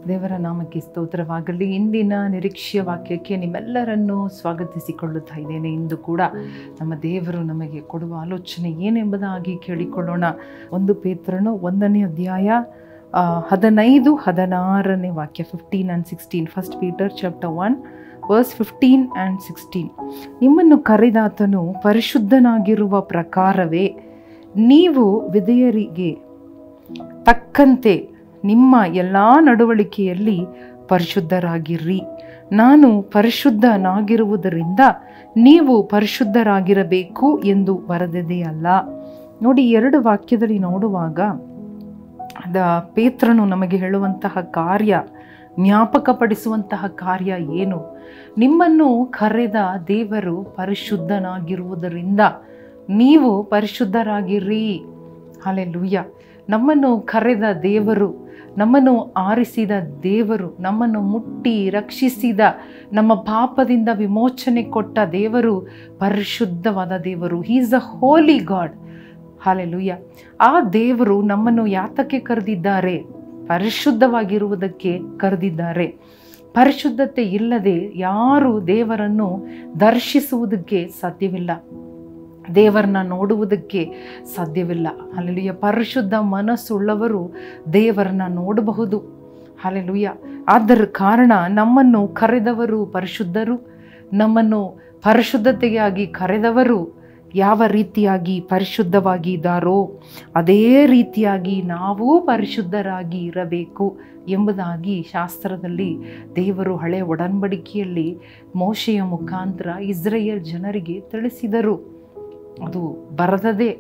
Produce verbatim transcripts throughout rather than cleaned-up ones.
ದೇವರ ನಾಮಕ್ಕೆ ಸ್ತೋತ್ರವಾಗಲಿ. ಇಂದಿನ ನಿರೀಕ್ಷೆಯ ವಾಕ್ಯಕ್ಕೆ ನಿಮ್ಮೆಲ್ಲರನ್ನೂ ಸ್ವಾಗತಿಸಿಕೊಳ್ಳುತ್ತಾ ಇದ್ದೇನೆ. ಇಂದು ಕೂಡ ನಮ್ಮ ದೇವರು ನಮಗೆ ಕೊಡುವ ಆಲೋಚನೆ ಏನೆಂಬುದಾಗಿ ಕೇಳಿಕೊಳ್ಳೋಣ. ಒಂದು ಪೇತ್ರನು ಒಂದನೇ ಅಧ್ಯಾಯ ಹದಿನೈದು ಹದಿನಾರನೇ ವಾಕ್ಯ, fifteen and sixteen. First Peter chapter one verse fifteen and sixteen. ನಿಮ್ಮನ್ನು ಕರೆದಾತನು ಪರಿಶುದ್ಧನಾಗಿರುವ ಪ್ರಕಾರವೇ ನೀವು ವಿಧೇಯರಿಗೆ ತಕ್ಕಂತೆ ನಿಮ್ಮ ಎಲ್ಲ ನಡವಳಿಕೆಯಲ್ಲಿ ಪರಿಶುದ್ಧರಾಗಿರ್ರಿ. ನಾನು ಪರಿಶುದ್ಧನಾಗಿರುವುದರಿಂದ ನೀವು ಪರಿಶುದ್ಧರಾಗಿರಬೇಕು ಎಂದು ಬರೆದಿದೆಯಲ್ಲ. ನೋಡಿ, ಎರಡು ವಾಕ್ಯದಲ್ಲಿ ನೋಡುವಾಗ ಅದ ಪೇತ್ರನು ನಮಗೆ ಹೇಳುವಂತಹ ಕಾರ್ಯ, ಜ್ಞಾಪಕಪಡಿಸುವಂತಹ ಕಾರ್ಯ ಏನು? ನಿಮ್ಮನ್ನು ಕರೆದ ದೇವರು ಪರಿಶುದ್ಧನಾಗಿರುವುದರಿಂದ ನೀವು ಪರಿಶುದ್ಧರಾಗಿರ್ರಿ. ಹಲ್ಲೆಲೂಯಾ. ನಮ್ಮನ್ನು ಕರೆದ ದೇವರು, ನಮ್ಮನ್ನು ಆರಿಸಿದ ದೇವರು, ನಮ್ಮನ್ನು ಮುಟ್ಟಿ ರಕ್ಷಿಸಿದ, ನಮ್ಮ ಪಾಪದಿಂದ ವಿಮೋಚನೆ ಕೊಟ್ಟ ದೇವರು ಪರಿಶುದ್ಧವಾದ ದೇವರು. He is a holy God. Hallelujah. ಆ ದೇವರು ನಮ್ಮನ್ನು ಯಾತಕ್ಕೆ ಕರೆದಿದ್ದಾರೆ? ಪರಿಶುದ್ಧವಾಗಿರುವುದಕ್ಕೆ ಕರೆದಿದ್ದಾರೆ. ಪರಿಶುದ್ಧತೆ ಇಲ್ಲದೆ ಯಾರು ದೇವರನ್ನು ದರ್ಶಿಸುವುದಕ್ಕೆ ಸಾಧ್ಯವಿಲ್ಲ, ದೇವರನ್ನ ನೋಡುವುದಕ್ಕೆ ಸಾಧ್ಯವಿಲ್ಲ. ಹಲ್ಲೆಲೂಯಾ. ಪರಿಶುದ್ಧ ಮನಸ್ಸುಳ್ಳವರು ದೇವರನ್ನ ನೋಡಬಹುದು. ಹಲ್ಲೆಲೂಯಾ. ಆದರ ಕಾರಣ ನಮ್ಮನ್ನು ಕರೆದವರು ಪರಿಶುದ್ಧರು. ನಮ್ಮನ್ನು ಪರಿಶುದ್ಧತೆಯಾಗಿ ಕರೆದವರು ಯಾವ ರೀತಿಯಾಗಿ ಪರಿಶುದ್ಧವಾಗಿ ಇದ್ದಾರೋ ಅದೇ ರೀತಿಯಾಗಿ ನಾವು ಪರಿಶುದ್ಧರಾಗಿ ಇರಬೇಕು ಎಂಬುದಾಗಿ ಶಾಸ್ತ್ರದಲ್ಲಿ ದೇವರು ಹಳೆಯ ಒಡಂಬಡಿಕೆಯಲ್ಲಿ ಮೋಶೆಯ ಮುಖಾಂತರ ಇಸ್ರಾಯೇಲ್ ಜನರಿಗೆ ತಿಳಿಸಿದರು. ಅದು ಬರದದೆ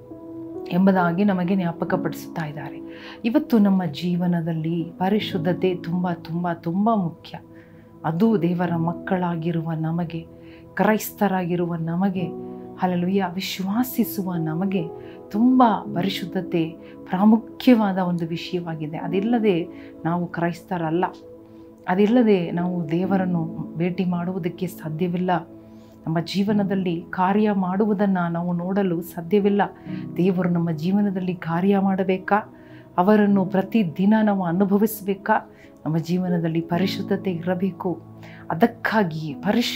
ಎಂಬುದಾಗಿ ನಮಗೆ ಜ್ಞಾಪಕಪಡಿಸುತ್ತಾ ಇದ್ದಾರೆ. ಇವತ್ತು ನಮ್ಮ ಜೀವನದಲ್ಲಿ ಪರಿಶುದ್ಧತೆ ತುಂಬ ತುಂಬ ತುಂಬ ಮುಖ್ಯ. ಅದು ದೇವರ ಮಕ್ಕಳಾಗಿರುವ ನಮಗೆ, ಕ್ರೈಸ್ತರಾಗಿರುವ ನಮಗೆ, ಹಲ್ಲೆಲೂಯಾ, ವಿಶ್ವಾಸಿಸುವ ನಮಗೆ ತುಂಬ ಪರಿಶುದ್ಧತೆ ಪ್ರಾಮುಖ್ಯವಾದ ಒಂದು ವಿಷಯವಾಗಿದೆ. ಅದಿಲ್ಲದೆ ನಾವು ಕ್ರೈಸ್ತರಲ್ಲ. ಅದಿಲ್ಲದೆ ನಾವು ದೇವರನ್ನು ಭೇಟಿ ಮಾಡುವುದಕ್ಕೆ ಸಾಧ್ಯವಿಲ್ಲ. ನಮ್ಮ ಜೀವನದಲ್ಲಿ ಕಾರ್ಯ ಮಾಡುವುದನ್ನು ನಾವು ನೋಡಲು ಸಾಧ್ಯವಿಲ್ಲ. ದೇವರು ನಮ್ಮ ಜೀವನದಲ್ಲಿ ಕಾರ್ಯ ಮಾಡಬೇಕಾ? ಅವರನ್ನು ಪ್ರತಿದಿನ ನಾವು ಅನುಭವಿಸಬೇಕಾ? ನಮ್ಮ ಜೀವನದಲ್ಲಿ ಪರಿಶುದ್ಧತೆ ಇರಬೇಕು. ಅದಕ್ಕಾಗಿಯೇ,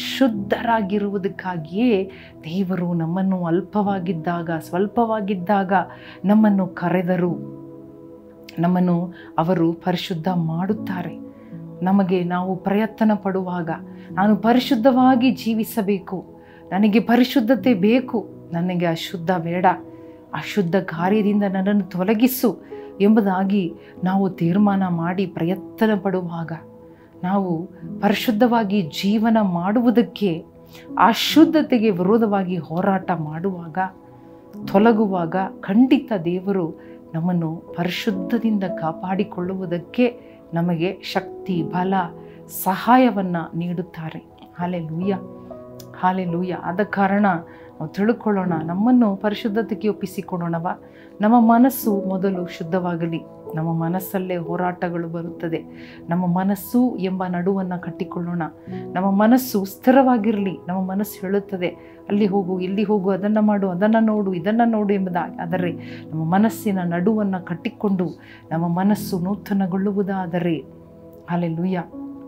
ಪರಿಶುದ್ಧರಾಗಿರುವುದಕ್ಕಾಗಿಯೇ ದೇವರು ನಮ್ಮನ್ನು ಅಲ್ಪವಾಗಿದ್ದಾಗ, ಸ್ವಲ್ಪವಾಗಿದ್ದಾಗ ನಮ್ಮನ್ನು ಕರೆದರು. ನಮ್ಮನ್ನು ಅವರು ಪರಿಶುದ್ಧ ಮಾಡುತ್ತಾರೆ. ನಮಗೆ ನಾವು ಪ್ರಯತ್ನ ಪಡುವಾಗ, ನಾನು ಪರಿಶುದ್ಧವಾಗಿ ಜೀವಿಸಬೇಕು, ನನಗೆ ಪರಿಶುದ್ಧತೆ ಬೇಕು, ನನಗೆ ಅಶುದ್ಧ ಬೇಡ, ಅಶುದ್ಧ ಕಾರ್ಯದಿಂದ ನನ್ನನ್ನು ತೊಲಗಿಸು ಎಂಬುದಾಗಿ ನಾವು ತೀರ್ಮಾನ ಮಾಡಿ ಪ್ರಯತ್ನ ಪಡುವಾಗ, ನಾವು ಪರಿಶುದ್ಧವಾಗಿ ಜೀವನ ಮಾಡುವುದಕ್ಕೆ ಅಶುದ್ಧತೆಗೆ ವಿರೋಧವಾಗಿ ಹೋರಾಟ ಮಾಡುವಾಗ, ತೊಲಗುವಾಗ ಖಂಡಿತ ದೇವರು ನಮ್ಮನ್ನು ಪರಿಶುದ್ಧದಿಂದ ಕಾಪಾಡಿಕೊಳ್ಳುವುದಕ್ಕೆ ನಮಗೆ ಶಕ್ತಿ, ಬಲ, ಸಹಾಯವನ್ನು ನೀಡುತ್ತಾರೆ. Hallelujah, hallelujah. ಆದ ಕಾರಣ ನಾವು ತಿಳ್ಕೊಳ್ಳೋಣ, ನಮ್ಮನ್ನು ಪರಿಶುದ್ಧತೆಗೆ ಒಪ್ಪಿಸಿಕೊಡೋಣವ. ನಮ್ಮ ಮನಸ್ಸು ಮೊದಲು ಶುದ್ಧವಾಗಲಿ. ನಮ್ಮ ಮನಸ್ಸಲ್ಲೇ ಹೋರಾಟಗಳು ಬರುತ್ತದೆ. ನಮ್ಮ ಮನಸ್ಸು ಎಂಬ ನಡುವನ್ನು ಕಟ್ಟಿಕೊಳ್ಳೋಣ. ನಮ್ಮ ಮನಸ್ಸು ಸ್ಥಿರವಾಗಿರಲಿ. ನಮ್ಮ ಮನಸ್ಸು ಹೇಳುತ್ತದೆ, ಅಲ್ಲಿ ಹೋಗು, ಇಲ್ಲಿ ಹೋಗು, ಅದನ್ನು ಮಾಡು, ಅದನ್ನು ನೋಡು, ಇದನ್ನು ನೋಡು ಎಂಬುದಾಗಿ. ಆದರೆ ನಮ್ಮ ಮನಸ್ಸಿನ ನಡುವನ್ನು ಕಟ್ಟಿಕೊಂಡು ನಮ್ಮ ಮನಸ್ಸು ನೂತನಗೊಳ್ಳುವುದಾದರೆ, ಹಲ್ಲೆಲೂಯಾ,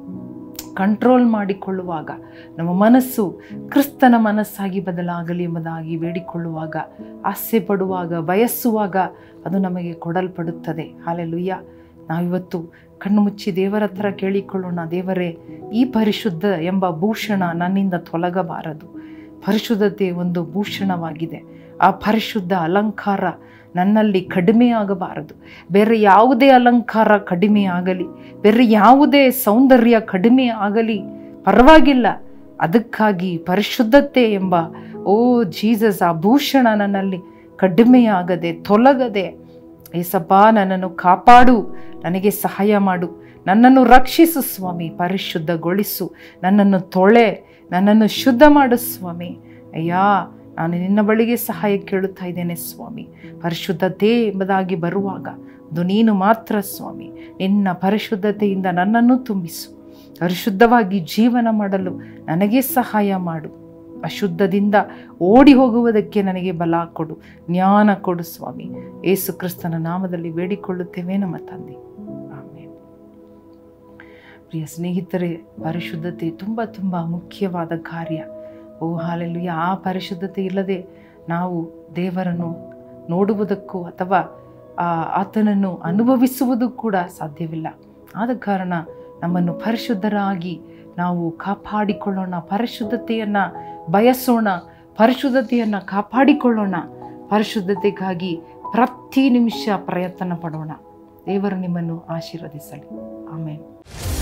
ಕಂಟ್ರೋಲ್ ಮಾಡಿಕೊಳ್ಳುವಾಗ, ನಮ್ಮ ಮನಸ್ಸು ಕ್ರಿಸ್ತನ ಮನಸ್ಸಾಗಿ ಬದಲಾಗಲಿ ಎಂಬುದಾಗಿ ಬೇಡಿಕೊಳ್ಳುವಾಗ, ಆಸೆ ಪಡುವಾಗ, ಬಯಸುವಾಗ ಅದು ನಮಗೆ ಕೊಡಲ್ಪಡುತ್ತದೆ. ಹಲ್ಲೆಲೂಯಾ. ನಾವಿವತ್ತು ಕಣ್ಣು ಮುಚ್ಚಿ ದೇವರ ಹತ್ರ ಕೇಳಿಕೊಳ್ಳೋಣ, ದೇವರೇ, ಈ ಪರಿಶುದ್ಧ ಎಂಬ ಭೂಷಣ ನನ್ನಿಂದ ತೊಲಗಬಾರದು. ಪರಿಶುದ್ಧತೆ ಒಂದು ಭೂಷಣವಾಗಿದೆ. ಆ ಪರಿಶುದ್ಧ ಅಲಂಕಾರ ನನ್ನಲ್ಲಿ ಕಡಿಮೆ ಆಗಬಾರದು. ಬೇರೆ ಯಾವುದೇ ಅಲಂಕಾರ ಕಡಿಮೆ ಆಗಲಿ, ಬೇರೆ ಯಾವುದೇ ಸೌಂದರ್ಯ ಕಡಿಮೆ ಆಗಲಿ ಪರವಾಗಿಲ್ಲ. ಅದಕ್ಕಾಗಿ ಪರಿಶುದ್ಧತೆ ಎಂಬ ಓ ಜೀಸಸ್, ಆ ಭೂಷಣ ನನ್ನಲ್ಲಿ ಕಡಿಮೆಯಾಗದೆ, ತೊಲಗದೆ, ಏಸಪ್ಪ ನನ್ನನ್ನು ಕಾಪಾಡು, ನನಗೆ ಸಹಾಯ ಮಾಡು, ನನ್ನನ್ನು ರಕ್ಷಿಸು ಸ್ವಾಮಿ, ಪರಿಶುದ್ಧಗೊಳಿಸು, ನನ್ನನ್ನು ತೊಳೆ, ನನ್ನನ್ನು ಶುದ್ಧ ಮಾಡು ಸ್ವಾಮಿ. ಅಯ್ಯ, ನಾನು ನಿನ್ನ ಬಳಿಗೆ ಸಹಾಯ ಕೇಳುತ್ತಾ ಇದ್ದೇನೆ ಸ್ವಾಮಿ. ಪರಿಶುದ್ಧತೆ ಎಂಬುದಾಗಿ ಬರುವಾಗ ಅದು ನೀನು ಮಾತ್ರ ಸ್ವಾಮಿ. ನಿನ್ನ ಪರಿಶುದ್ಧತೆಯಿಂದ ನನ್ನನ್ನು ತುಂಬಿಸು. ಪರಿಶುದ್ಧವಾಗಿ ಜೀವನ ಮಾಡಲು ನನಗೆ ಸಹಾಯ ಮಾಡು. ಅಶುದ್ಧದಿಂದ ಓಡಿ ಹೋಗುವುದಕ್ಕೆ ನನಗೆ ಬಲ ಕೊಡು, ಜ್ಞಾನ ಕೊಡು ಸ್ವಾಮಿ. ಯೇಸು ಕ್ರಿಸ್ತನ ನಾಮದಲ್ಲಿ ಬೇಡಿಕೊಳ್ಳುತ್ತೇವೆ ನಮ್ಮ ತಂದೆ. ಆಮೆನ್. ಪ್ರಿಯ ಸ್ನೇಹಿತರೆ, ಪರಿಶುದ್ಧತೆ ತುಂಬ ತುಂಬ ಮುಖ್ಯವಾದ ಕಾರ್ಯ. Oh hallelujah. ಆ ಪರಿಶುದ್ಧತೆ ಇಲ್ಲದೆ ನಾವು ದೇವರನ್ನು ನೋಡುವುದಕ್ಕೂ ಅಥವಾ ಆತನನ್ನು ಅನುಭವಿಸುವುದು ಕೂಡ ಸಾಧ್ಯವಿಲ್ಲ. ಆದ ಕಾರಣ ನಮ್ಮನ್ನು ಪರಿಶುದ್ಧರಾಗಿ ನಾವು ಕಾಪಾಡಿಕೊಳ್ಳೋಣ, ಪರಿಶುದ್ಧತೆಯನ್ನು ಬಯಸೋಣ, ಪರಿಶುದ್ಧತೆಯನ್ನು ಕಾಪಾಡಿಕೊಳ್ಳೋಣ, ಪರಿಶುದ್ಧತೆಗಾಗಿ ಪ್ರತಿ ನಿಮಿಷ ಪ್ರಯತ್ನ ಪಡೋಣ. ದೇವರು ನಿಮ್ಮನ್ನು ಆಶೀರ್ವದಿಸಲಿ. ಆಮೇಲೆ.